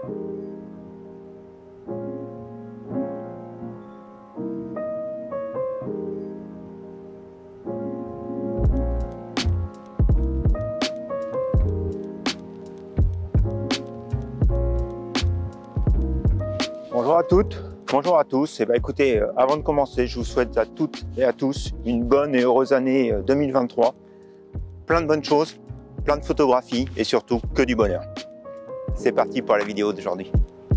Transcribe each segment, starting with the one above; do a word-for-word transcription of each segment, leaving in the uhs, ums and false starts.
Bonjour à toutes, bonjour à tous. Et ben écoutez, euh, avant de commencer, je vous souhaite à toutes et à tous une bonne et heureuse année euh, deux mille vingt-trois. Plein de bonnes choses, plein de photographies et surtout que du bonheur. C'est parti pour la vidéo d'aujourd'hui.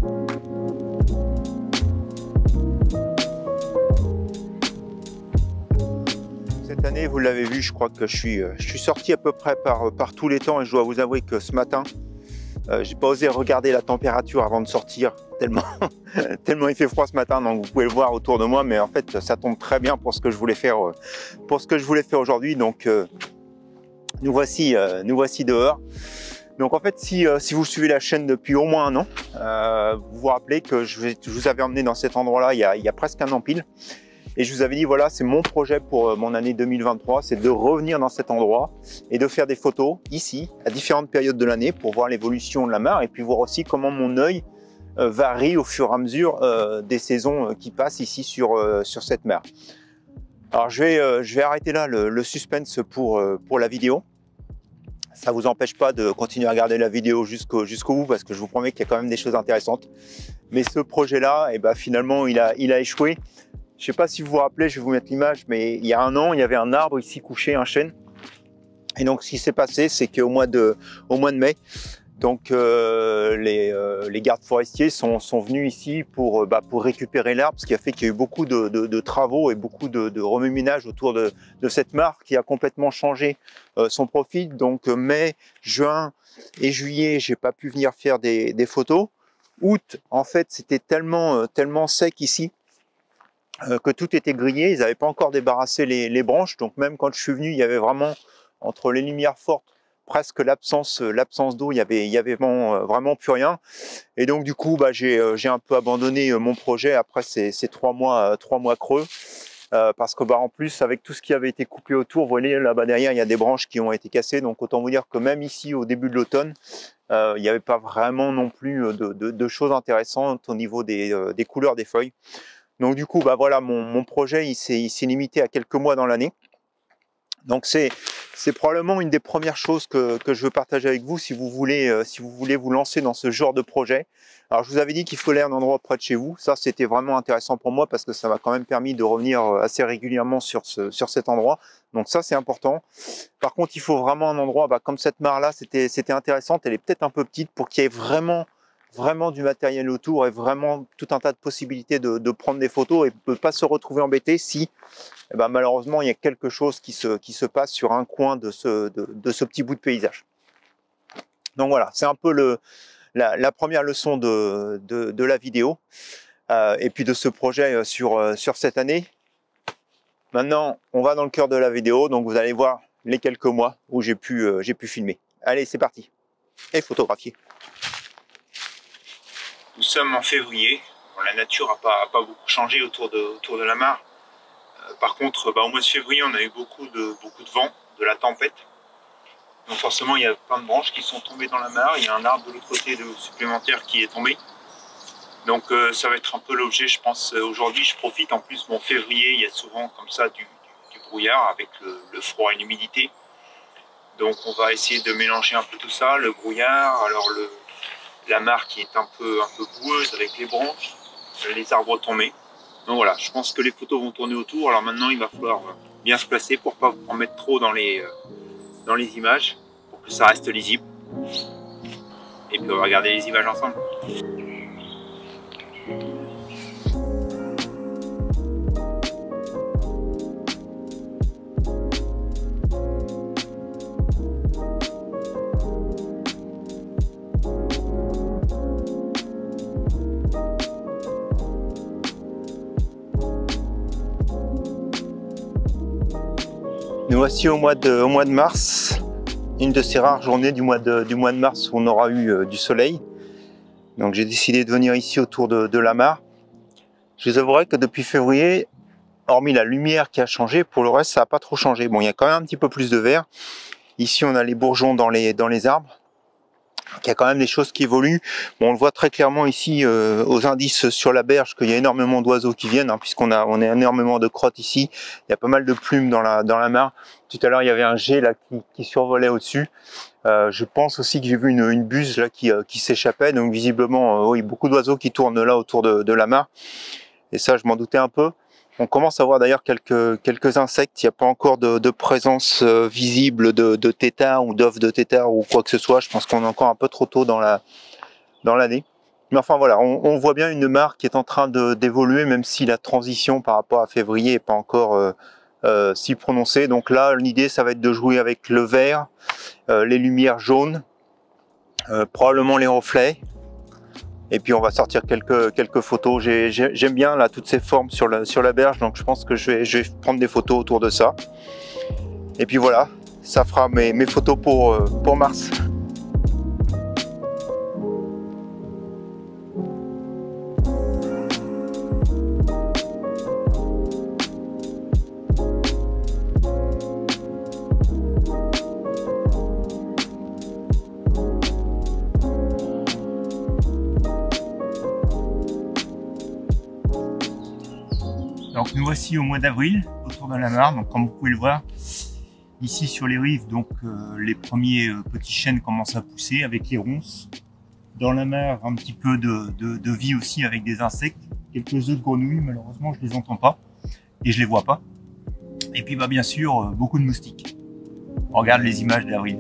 Cette année, vous l'avez vu, je crois que je suis, euh, je suis sorti à peu près par, par tous les temps et je dois vous avouer que ce matin, Euh, j'ai pas osé regarder la température avant de sortir, tellement, tellement il fait froid ce matin, donc vous pouvez le voir autour de moi, mais en fait ça tombe très bien pour ce que je voulais faire, euh, pour ce que je voulais faire aujourd'hui. Donc euh, nous voici, euh, nous voici dehors. Donc en fait, si, euh, si vous suivez la chaîne depuis au moins un an, euh, vous vous rappelez que je, vais, je vous avais emmené dans cet endroit-là il, y a, il y a presque un an pile. Et je vous avais dit, voilà, c'est mon projet pour mon année deux mille vingt-trois, c'est de revenir dans cet endroit et de faire des photos ici, à différentes périodes de l'année, pour voir l'évolution de la mare et puis voir aussi comment mon œil euh, varie au fur et à mesure euh, des saisons qui passent ici sur, euh, sur cette mare. Alors je vais, euh, je vais arrêter là le, le suspense pour, euh, pour la vidéo. Ça ne vous empêche pas de continuer à regarder la vidéo jusqu'au jusqu'au bout parce que je vous promets qu'il y a quand même des choses intéressantes. Mais ce projet-là, eh ben, finalement, il a, il a échoué. Je ne sais pas si vous vous rappelez, je vais vous mettre l'image, mais il y a un an, il y avait un arbre ici couché, un chêne. Et donc, ce qui s'est passé, c'est qu'au mois de, au mois de mai, donc, euh, les, euh, les gardes forestiers sont, sont venus ici pour, bah, pour récupérer l'arbre, ce qui a fait qu'il y a eu beaucoup de, de, de travaux et beaucoup de, de remue-ménage autour de, de cette mare qui a complètement changé euh, son profil. Donc, mai, juin et juillet, j'ai pas pu venir faire des, des photos. Août, en fait, c'était tellement, tellement sec ici que tout était grillé, ils n'avaient pas encore débarrassé les, les branches, donc même quand je suis venu, il y avait vraiment, entre les lumières fortes, presque l'absence l'absence d'eau, il y avait, il y avait vraiment, vraiment plus rien. Et donc du coup, bah, j'ai un peu abandonné mon projet après ces, ces trois mois, trois mois creux, euh, parce que bah, en plus, avec tout ce qui avait été coupé autour, vous voyez là-bas derrière, il y a des branches qui ont été cassées, donc autant vous dire que même ici, au début de l'automne, euh, il n'y avait pas vraiment non plus de, de, de choses intéressantes au niveau des, euh, des couleurs des feuilles. Donc du coup, bah voilà, mon, mon projet, il s'est limité à quelques mois dans l'année. Donc c'est probablement une des premières choses que, que je veux partager avec vous si vous voulez, euh, si vous voulez vous lancer dans ce genre de projet. Alors je vous avais dit qu'il fallait un endroit près de chez vous. Ça, c'était vraiment intéressant pour moi parce que ça m'a quand même permis de revenir assez régulièrement sur, ce, sur cet endroit. Donc ça, c'est important. Par contre, il faut vraiment un endroit, bah, comme cette mare-là, c'était intéressante. Elle est peut-être un peu petite pour qu'il y ait vraiment... vraiment du matériel autour et vraiment tout un tas de possibilités de, de prendre des photos et de ne pas se retrouver embêté si eh ben, malheureusement il y a quelque chose qui se, qui se passe sur un coin de ce, de, de ce petit bout de paysage. Donc voilà, c'est un peu le, la, la première leçon de, de, de la vidéo euh, et puis de ce projet sur, sur cette année. Maintenant on va dans le cœur de la vidéo, donc vous allez voir les quelques mois où j'ai pu, euh, j'ai pu filmer. Allez, c'est parti, et photographier. Nous sommes en février, bon, la nature n'a pas, pas beaucoup changé autour de, autour de la mare. Euh, par contre, bah, au mois de février, on a eu beaucoup de, beaucoup de vent, de la tempête. Donc forcément, il y a plein de branches qui sont tombées dans la mare. Il y a un arbre de l'autre côté de, supplémentaire qui est tombé. Donc euh, ça va être un peu l'objet, je pense, aujourd'hui. Je profite, en plus, bon, février, il y a souvent comme ça du, du, du brouillard avec le, le froid et l'humidité. Donc on va essayer de mélanger un peu tout ça, le brouillard, alors le... la mare qui est un peu, un peu boueuse avec les branches, les arbres tombés. Donc voilà, je pense que les photos vont tourner autour. Alors maintenant, il va falloir bien se placer pour ne pas en mettre trop dans les, dans les images, pour que ça reste lisible. Et puis on va regarder les images ensemble. Nous voici au mois de, au mois de mars, une de ces rares journées du mois de, du mois de mars où on aura eu euh, du soleil. Donc j'ai décidé de venir ici autour de, de la mare. Je vous avouerai que depuis février, hormis la lumière qui a changé, pour le reste ça n'a pas trop changé. Bon, il y a quand même un petit peu plus de vert. Ici on a les bourgeons dans les, dans les arbres. Il y a quand même des choses qui évoluent. Bon, on le voit très clairement ici euh, aux indices sur la berge qu'il y a énormément d'oiseaux qui viennent, hein, puisqu'on a, on a énormément de crottes ici. Il y a pas mal de plumes dans la, dans la mare. Tout à l'heure, il y avait un jet là qui, qui survolait au-dessus. Euh, je pense aussi que j'ai vu une, une buse là qui, euh, qui s'échappait. Donc visiblement, euh, oui, beaucoup d'oiseaux qui tournent là autour de, de la mare. Et ça, je m'en doutais un peu. On commence à voir d'ailleurs quelques, quelques insectes. Il n'y a pas encore de, de présence euh, visible de, de têtards ou d'œufs de têtards ou quoi que ce soit. Je pense qu'on est encore un peu trop tôt dans la, dans l'année. Mais enfin voilà, on, on voit bien une mare qui est en train d'évoluer, même si la transition par rapport à février n'est pas encore euh, euh, si prononcée. Donc là, l'idée, ça va être de jouer avec le vert, euh, les lumières jaunes, euh, probablement les reflets. Et puis on va sortir quelques, quelques photos. J'aime bien là toutes ces formes sur la, sur la berge, donc je pense que je vais, je vais prendre des photos autour de ça. Et puis voilà, ça fera mes, mes photos pour, pour mars. Donc nous voici au mois d'avril, autour de la mare. Donc comme vous pouvez le voir, ici sur les rives, donc euh, les premiers euh, petits chênes commencent à pousser avec les ronces. Dans la mare, un petit peu de, de, de vie aussi avec des insectes. Quelques œufs de grenouilles, malheureusement je les entends pas et je les vois pas. Et puis bah bien sûr, euh, beaucoup de moustiques. On regarde les images d'avril.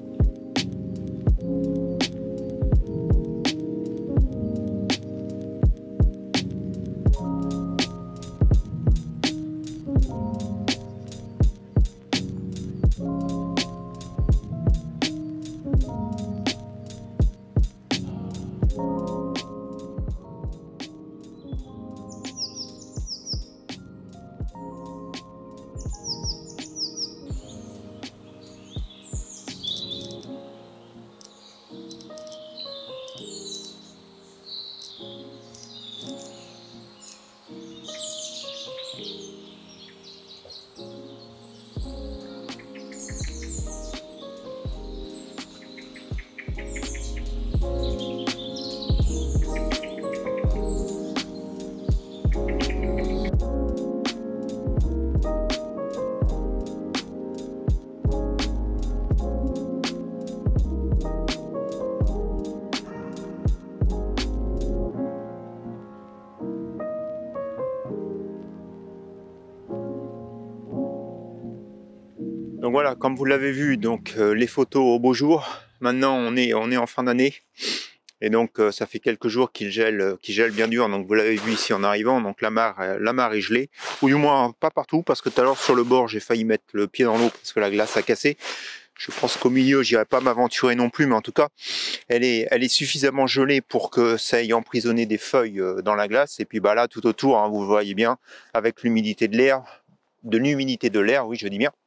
Donc voilà, comme vous l'avez vu, donc euh, les photos au beau jour. Maintenant, on est, on est en fin d'année. Et donc, euh, ça fait quelques jours qu'il gèle, qu'il gèle bien dur. Donc, vous l'avez vu ici en arrivant. Donc, la mare, euh, la mare est gelée. Ou du moins, pas partout. Parce que tout à l'heure, sur le bord, j'ai failli mettre le pied dans l'eau parce que la glace a cassé. Je pense qu'au milieu, j'irai pas m'aventurer non plus. Mais en tout cas, elle est, elle est suffisamment gelée pour que ça ait emprisonné des feuilles euh, dans la glace. Et puis, bah là, tout autour, hein, vous voyez bien, avec l'humidité de l'air, de l'humidité de l'air, oui, je dis bien.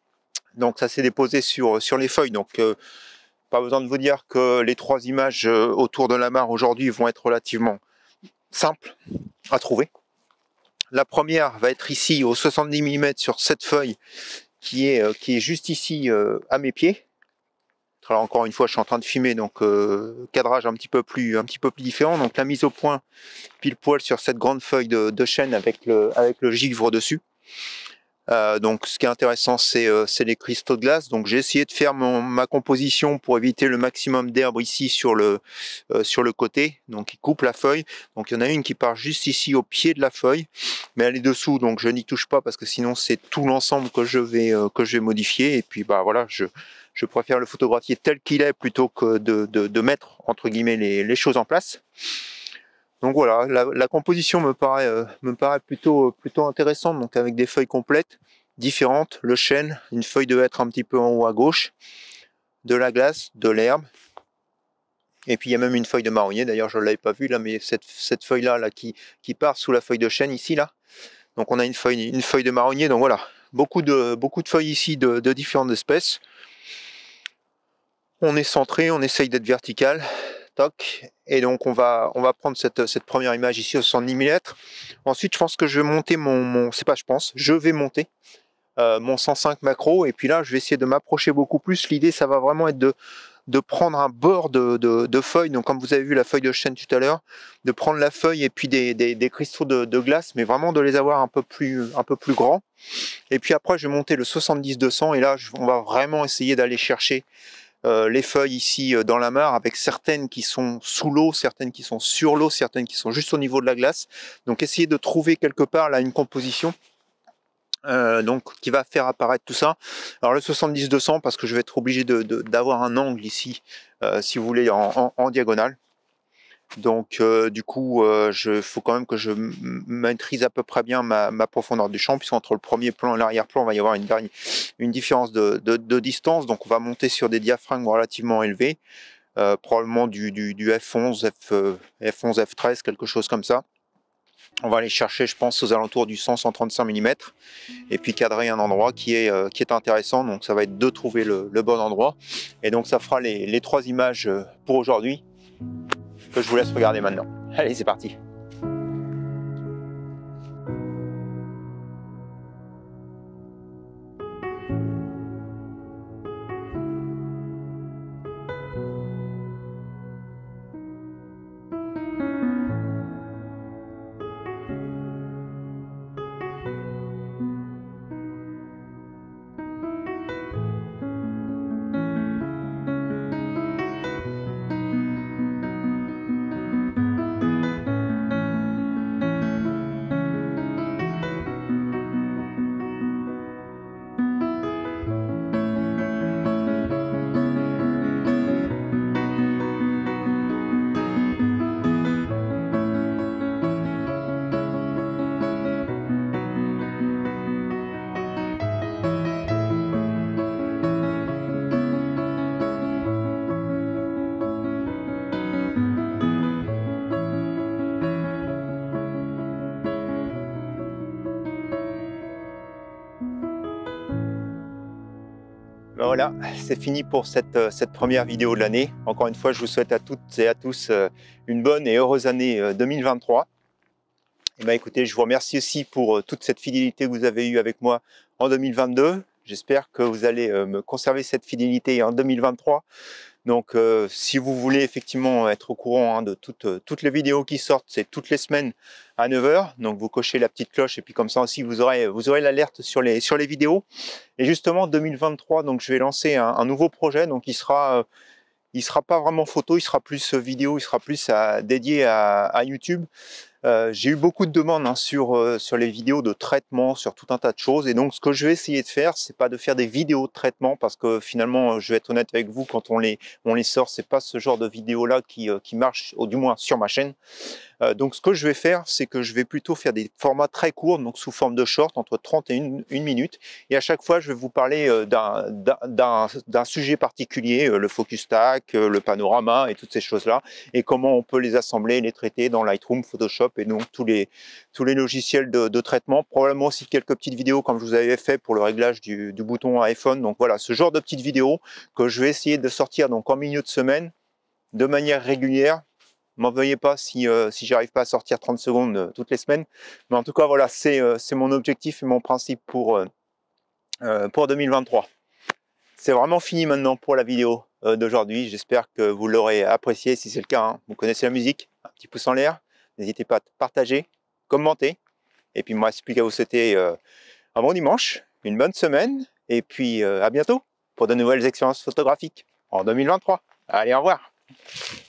Donc ça s'est déposé sur, sur les feuilles, donc euh, pas besoin de vous dire que les trois images euh, autour de la mare aujourd'hui vont être relativement simples à trouver. La première va être ici au soixante-dix millimètres sur cette feuille qui est, euh, qui est juste ici euh, à mes pieds. Alors encore une fois, je suis en train de filmer, donc euh, cadrage un petit peu plus, un petit peu plus différent. Donc la mise au point pile poil sur cette grande feuille de, de chêne avec le, avec le givre dessus. Euh, donc ce qui est intéressant, c'est euh, les cristaux de glace. Donc j'ai essayé de faire mon, ma composition pour éviter le maximum d'herbe ici sur le, euh, sur le côté, donc qui coupe la feuille. Donc il y en a une qui part juste ici au pied de la feuille, mais elle est dessous, donc je n'y touche pas parce que sinon c'est tout l'ensemble que je vais euh, que je vais modifier. Et puis bah voilà, je, je préfère le photographier tel qu'il est plutôt que de, de, de mettre entre guillemets les, les choses en place. Donc voilà, la, la composition me paraît, euh, me paraît plutôt, plutôt intéressante, donc avec des feuilles complètes, différentes, le chêne, une feuille de hêtre un petit peu en haut à gauche, de la glace, de l'herbe, et puis il y a même une feuille de marronnier, d'ailleurs je ne l'avais pas vu là, mais cette, cette feuille-là là, qui, qui part sous la feuille de chêne ici, là, donc on a une feuille, une feuille de marronnier, donc voilà, beaucoup de, beaucoup de feuilles ici de, de différentes espèces. On est centré, on essaye d'être vertical. Toc. Et donc on va, on va prendre cette, cette première image ici au soixante-dix millimètres. Ensuite je pense que je vais monter mon, mon c'est pas je pense, je vais monter euh, mon cent cinq macro, et puis là je vais essayer de m'approcher beaucoup plus. L'idée ça va vraiment être de, de prendre un bord de, de, de feuille, donc comme vous avez vu la feuille de chêne tout à l'heure, de prendre la feuille et puis des, des, des cristaux de, de glace, mais vraiment de les avoir un peu plus, un peu plus grands. Et puis après, je vais monter le soixante-dix deux cents et là, on va vraiment essayer d'aller chercher euh, les feuilles ici euh, dans la mare, avec certaines qui sont sous l'eau, certaines qui sont sur l'eau, certaines qui sont juste au niveau de la glace. Donc essayer de trouver quelque part là une composition Euh, donc qui va faire apparaître tout ça. Alors le soixante-dix deux cents parce que je vais être obligé de, de, d'avoir un angle ici, euh, si vous voulez, en, en, en diagonale. Donc euh, du coup, il euh, faut quand même que je maîtrise à peu près bien ma, ma profondeur du champ, puisqu'entre le premier plan et l'arrière-plan, il va y avoir une, une différence de, de, de distance. Donc on va monter sur des diaphragmes relativement élevés, euh, probablement du, du, du F onze, F, F onze, F treize, quelque chose comme ça. On va aller chercher, je pense, aux alentours du cent à cent trente-cinq millimètres et puis cadrer un endroit qui est, euh, qui est intéressant. Donc ça va être de trouver le, le bon endroit. Et donc ça fera les, les trois images pour aujourd'hui que je vous laisse regarder maintenant. Allez, c'est parti. Voilà, c'est fini pour cette, cette première vidéo de l'année. Encore une fois, je vous souhaite à toutes et à tous une bonne et heureuse année deux mille vingt-trois. Et ben écoutez, je vous remercie aussi pour toute cette fidélité que vous avez eue avec moi en deux mille vingt-deux. J'espère que vous allez me conserver cette fidélité en deux mille vingt-trois. Donc euh, si vous voulez effectivement être au courant hein, de toutes, toutes les vidéos qui sortent, c'est toutes les semaines à neuf heures. Donc vous cochez la petite cloche et puis comme ça aussi vous aurez, vous aurez l'alerte sur les, sur les vidéos. Et justement deux mille vingt-trois, donc je vais lancer un, un nouveau projet. Donc il sera, euh, il sera pas vraiment photo, il sera plus vidéo, il sera plus à, dédié à, à YouTube. Euh, j'ai eu beaucoup de demandes hein, sur, euh, sur les vidéos de traitement, sur tout un tas de choses. Et donc, ce que je vais essayer de faire, c'est pas de faire des vidéos de traitement, parce que finalement, je vais être honnête avec vous, quand on les, on les sort, c'est pas ce genre de vidéo-là qui, euh, qui marche, ou du moins sur ma chaîne. Euh, donc, ce que je vais faire, c'est que je vais plutôt faire des formats très courts, donc sous forme de short, entre trente et une, une minute. Et à chaque fois, je vais vous parler euh, d'un sujet particulier, euh, le focus stack, euh, le panorama et toutes ces choses-là, et comment on peut les assembler, les traiter dans Lightroom, Photoshop et donc tous les, tous les logiciels de, de traitement. Probablement aussi quelques petites vidéos comme je vous avais fait pour le réglage du, du bouton iPhone. Donc voilà, ce genre de petites vidéos que je vais essayer de sortir donc en milieu de semaine, de manière régulière. M'en veuillez pas si, euh, si j'arrive pas à sortir trente secondes euh, toutes les semaines. Mais en tout cas, voilà, c'est euh, mon objectif et mon principe pour, euh, euh, pour deux mille vingt-trois. C'est vraiment fini maintenant pour la vidéo euh, d'aujourd'hui. J'espère que vous l'aurez apprécié. Si c'est le cas, hein, vous connaissez la musique, un petit pouce en l'air. N'hésitez pas à partager, commenter. Et puis, moi, il ne reste plus qu'à vous souhaiter euh, un bon dimanche, une bonne semaine. Et puis, euh, à bientôt pour de nouvelles expériences photographiques en deux mille vingt-trois. Allez, au revoir.